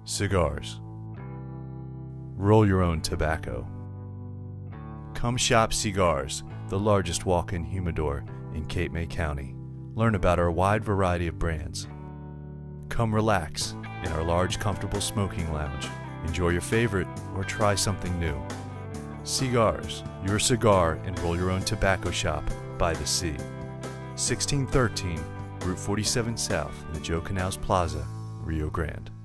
Cigars. Roll your own tobacco. Come shop Cigars, the largest walk-in humidor in Cape May County. Learn about our wide variety of brands. Come relax in our large, comfortable smoking lounge. Enjoy your favorite or try something new. Cigars, your cigar and roll your own tobacco shop by the sea. 1613 Route 47 South in the Joe Canals Plaza, Rio Grande.